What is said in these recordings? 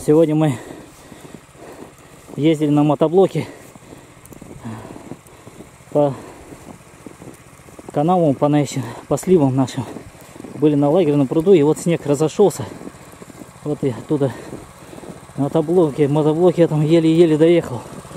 Сегодня мы ездили на мотоблоке по каналам, по сливам нашим. Были на лагерном пруду, и вот снег разошелся. Вот и оттуда на мотоблоке я там еле-еле доехал.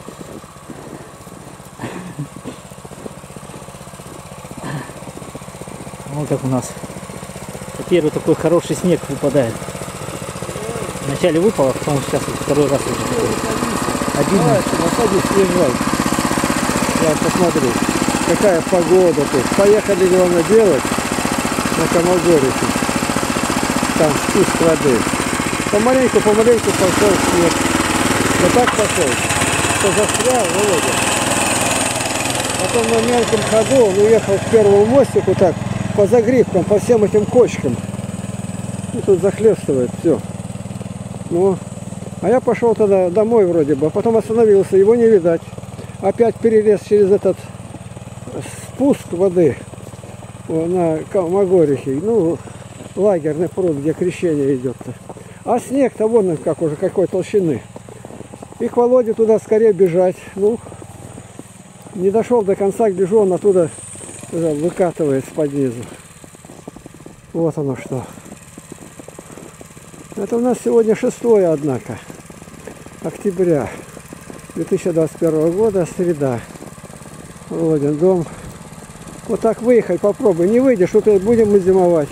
Вот как у нас первый такой хороший снег выпадает. Вначале выпало, а потом сейчас второй раз уже такой. Обидно. Садись, езжай. Я посмотрю, какая погода тут. Поехали, главное, делать на Комогорике. Там спуск воды. Помаленьку пошел снег. Вот так пошел, что застрял, Володя. Потом на мелком ходу он уехал к первому мостику так, по загривкам, по всем этим кочкам. И тут захлестывает все. Ну, а я пошел тогда домой вроде бы, а потом остановился, его не видать. Опять перелез через этот спуск воды на Комогорихе, ну, лагерный пруд, где крещение идет-то. А снег-то вон как уже, какой толщины. И к Володе туда скорее бежать. Ну, не дошел до конца, гляжу, он оттуда выкатывается под низу. Вот оно что. Это у нас сегодня 6, однако, октября 2021 года, среда. Володин дом. Вот так выехать, попробуй. Не выйдешь, вот будем мы зимовать.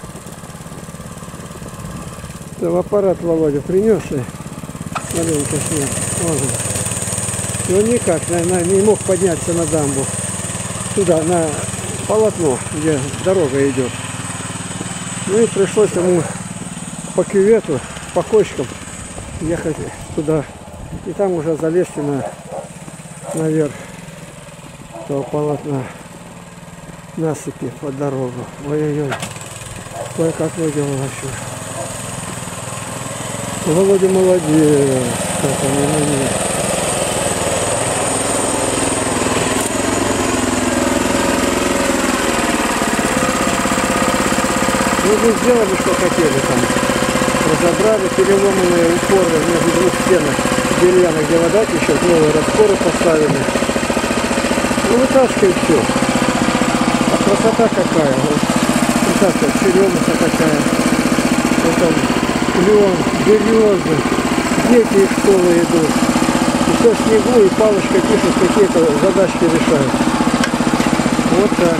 Там аппарат Володя принес и маленько снег. И он никак, наверное, не мог подняться на дамбу. Туда, на полотно, где дорога идет. Ну и пришлось ему по кювету, по кочкам ехать туда. И там уже залезть наверх этого полотна насыпи под дорогу. Ой-ой-ой. Ой, как выделал вообще. Володя молодец. Как он не. Мы же сделали, что хотели там. Разобрали переломанные упоры между двух стенок деревянных, где вода течет, новые распоры поставили. Ну, вытаскивай все. А красота какая. Вот так вот, черемуха такая. Вот там клен, березы. Дети из школы идут. И все в снегу, и палочкой пишут, какие-то задачки решают. Вот так.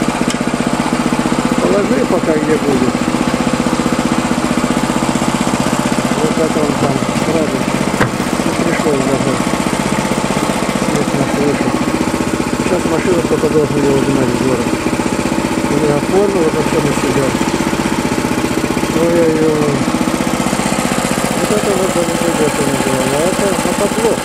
Положи пока где будет. Вот это он там сразу не пришлось даже. Снег наш вышел. Сейчас машина только должна его гнать в город. Он я оформил это все на себя. Ой-ой-ой. Вот это вот идет, я называю. А это на подлог.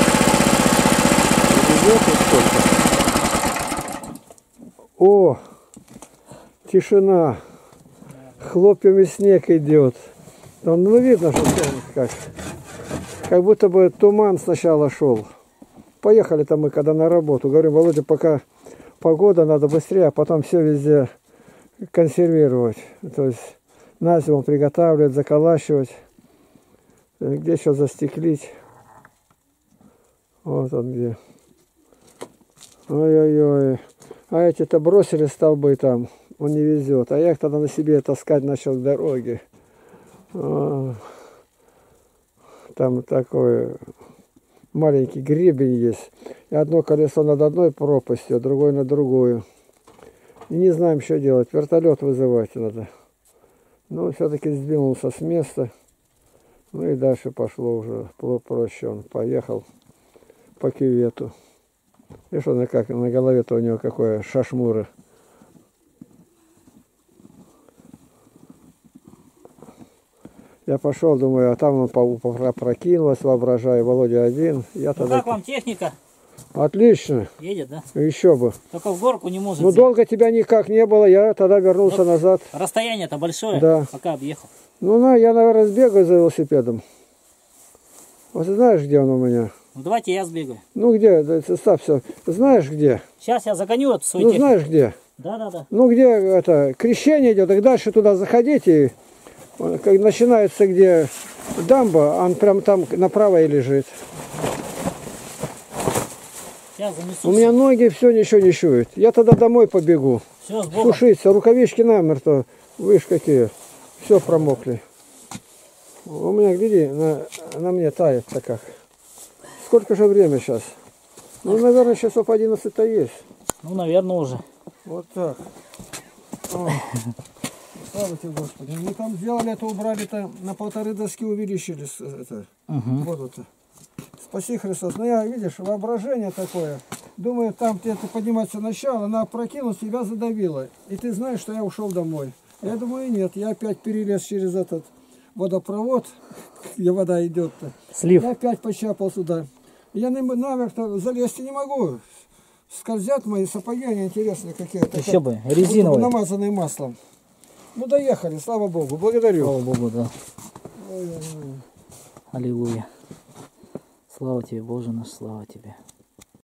Идет вот сколько. О! Тишина. Хлопьями снег идет. Там, ну, видно, что как будто бы туман сначала шел. Поехали там мы когда на работу. Говорю, Володя, пока погода, надо быстрее, а потом все везде консервировать. То есть на зиму приготавливать, заколачивать. Где еще застеклить. Вот он где. Ой-ой-ой. А эти-то бросили столбы там. Он не везет. А я их тогда на себе таскать начал к дороге. Там такой маленький гребень есть. И одно колесо над одной пропастью, а другое над другую. И не знаем, что делать. Вертолет вызывать надо. Но все-таки сдвинулся с места. Ну и дальше пошло уже проще. Он поехал по кювету. И что на голове-то у него какое шашмуры. Я пошел, думаю, а там он прокинулась, воображаю, Володя один. Я тогда... как вам техника? Отлично. Едет, да? Еще бы. Только в горку не может. Ну, долго тебя никак не было, я тогда вернулся назад. Расстояние-то большое, да. Пока объехал. Ну, я, наверное, сбегаю за велосипедом. Вот знаешь, где он у меня? Ну, давайте я сбегаю. Ну, где? Ставь все. Знаешь, где? Сейчас я загоню эту свою технику. Знаешь, где? Да. Ну, где это, крещение идет, так дальше туда заходите. Как начинается, где дамба, он прям там направо и лежит. Я занесу. У меня ноги все ничего не чуют. Я тогда домой побегу. Все, с Богом. Сушиться, рукавички намертво. Видишь, какие. Все промокли. У меня, гляди, на мне тает-то как. Сколько же время сейчас? Ну, наверное, часов 11-то есть. Ну, наверное, уже. Вот так. О. Слава тебе, Господи. Мы там сделали это, убрали-то, на 1,5 доски увеличили это, воду-то. Спаси Христос. Но я, видишь, воображение такое. Думаю, там где-то подниматься начало, она опрокинулась, тебя задавила. И ты знаешь, что я ушел домой. Я думаю, нет, я опять перелез через этот водопровод, где вода идет-то. Слив. Я опять почапал сюда. Я наверх-то залезть не могу. Скользят мои сапоги, они интересные какие-то. Еще бы, резиновые. Намазанные маслом. Ну, доехали, слава Богу, благодарю. Слава Богу, да. Ой. Аллилуйя. Слава тебе, Боже наш, слава тебе.